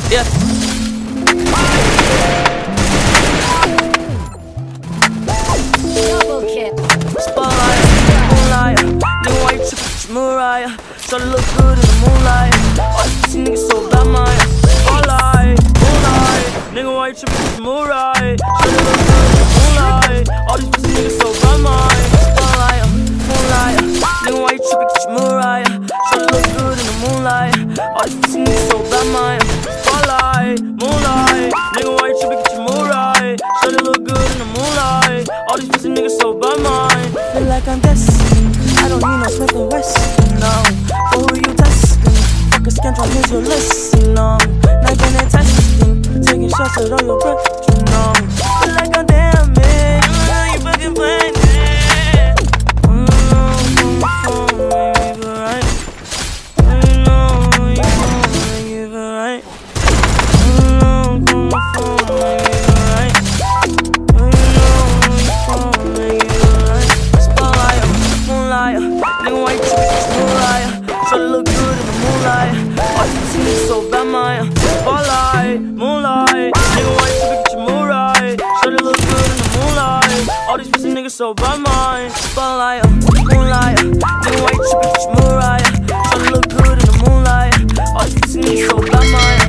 Yeah. Double kick. Spotlight, moonlight, nigga, why you trippin' with your Mariah? Tryna look good in the moonlight. All these pussy niggas so bad, man. Spotlight, moonlight, nigga, why you trippin' with your Mariah? Tryna look good in the moonlight. All these pussy niggas so bad, man. Spotlight, moonlight, nigga, why you trippin' with your Mariah? Tryna look good in the moonlight. All these pussy niggas so bad, man. Spotlight, moonlight, nigga, why you trippin' with your Mariah? Tryna look good in the moonlight. All these pussy niggas so bad, man. Feel like I'm destined. I don't need no Smith & Wesson, no. For who you testing? Fuck a scantron, here's your lesson, no. Knifing and testing, taking shots at all your breath, you know. Feel like I'm damaged, you fucking playing it. Nigga, why you trippin' with your Mariah? Tryna look good in the moonlight. All these pussy niggas so bad, man. Spotlight, moonlight, nigga, why you trippin' with your Mariah? Tryna look good in the moonlight. All these pussy niggas so bad, man. Spotlight, moonlight, nigga, why you trippin' with your Mariah? Tryna look good in the moonlight. All these pussy niggas so bad, man.